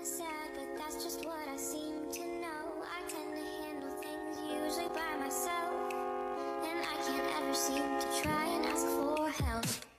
sad, but that's just what I seem to know. I tend to handle things usually by myself, and I can't ever seem to try and ask for help.